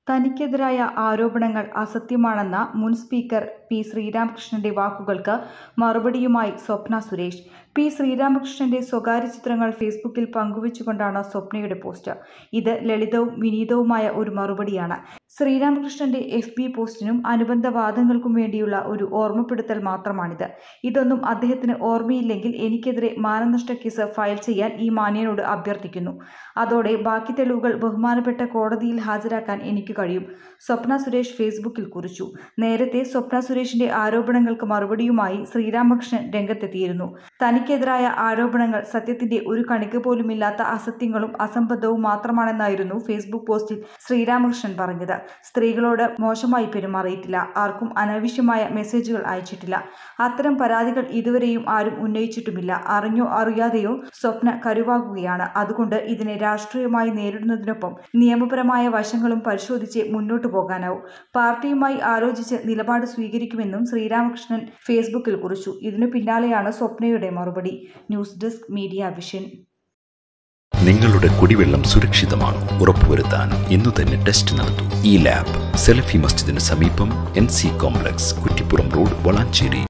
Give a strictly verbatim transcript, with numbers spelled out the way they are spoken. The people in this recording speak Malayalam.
തനിക്കെതിരായ ആരോപണങ്ങൾ അസത്യമാണെന്ന മുൻ സ്പീക്കർ പി ശ്രീരാമകൃഷ്ണന്റെ വാക്കുകൾക്ക് മറുപടിയുമായി സ്വപ്ന സുരേഷ്. പി ശ്രീരാമകൃഷ്ണന്റെ സ്വകാര്യ ചിത്രങ്ങൾ ഫേസ്ബുക്കിൽ പങ്കുവച്ചുകൊണ്ടാണ് സ്വപ്നയുടെ പോസ്റ്റ്. ഇത് ലളിതവും വിനീതവുമായ ഒരു മറുപടിയാണ്. ശ്രീരാമകൃഷ്ണന്റെ എഫ് ബി പോസ്റ്റിനും അനുബന്ധ വാദങ്ങൾക്കും വേണ്ടിയുള്ള ഒരു ഓർമ്മപ്പെടുത്തൽ മാത്രമാണിത്. ഇതൊന്നും അദ്ദേഹത്തിന് ഓർമ്മയില്ലെങ്കിൽ എനിക്കെതിരെ മാനനഷ്ട കേസ് ഫയൽ ചെയ്യാൻ ഈ മാന്യനോട് അഭ്യർത്ഥിക്കുന്നു. അതോടെ ബാക്കി തെളിവുകൾ ബഹുമാനപ്പെട്ട കോടതിയിൽ ഹാജരാക്കാൻ എനിക്ക് കഴിയും. സ്വപ്ന സുരേഷ് ഫേസ്ബുക്കിൽ കുറിച്ചു. നേരത്തെ സ്വപ്ന സുരേഷിന്റെ ആരോപണങ്ങൾക്ക് മറുപടിയുമായി ശ്രീരാമകൃഷ്ണൻ രംഗത്തെത്തിയിരുന്നു. തനിക്കെതിരായ ആരോപണങ്ങൾ സത്യത്തിന്റെ ഒരു കണിക പോലുമില്ലാത്ത അസത്യങ്ങളും അസംബന്ധവും മാത്രമാണെന്നായിരുന്നു ഫേസ്ബുക്ക് പോസ്റ്റിൽ ശ്രീരാമകൃഷ്ണൻ പറഞ്ഞത്. സ്ത്രീകളോട് മോശമായി പെരുമാറിയിട്ടില്ല, ആർക്കും അനാവശ്യമായ മെസ്സേജുകൾ അയച്ചിട്ടില്ല, അത്തരം പരാതികൾ ഇതുവരെയും ആരും ഉന്നയിച്ചിട്ടുമില്ല. അറിഞ്ഞോ അറിയാതെയോ സ്വപ്ന കരുവാകുകയാണ്. അതുകൊണ്ട് ഇതിനെ രാഷ്ട്രീയമായി നേരിടുന്നതിനൊപ്പം നിയമപരമായ വശങ്ങളും പരിശോധിച്ച് മുന്നോട്ടു പോകാനാവും. പാർട്ടിയുമായി ആലോചിച്ച് നിലപാട് സ്വീകരിക്കുമെന്നും ശ്രീരാമകൃഷ്ണൻ ഫേസ്ബുക്കിൽ കുറിച്ചു. ഇതിനു പിന്നാലെയാണ് സ്വപ്നയുടെ മറുപടി. News desk media vision. നിങ്ങളുടെ കുടിവെള്ളം സുരക്ഷിതമാണ് ഉറപ്പുവരുത്താൻ ഇന്നു തന്നെ ടെസ്റ്റ് നടത്തൂ. ഈ ലാബ് സെലഫി മസ്ജിദിന് സമീപം N C complex, Kuttippuram road, Valanchery.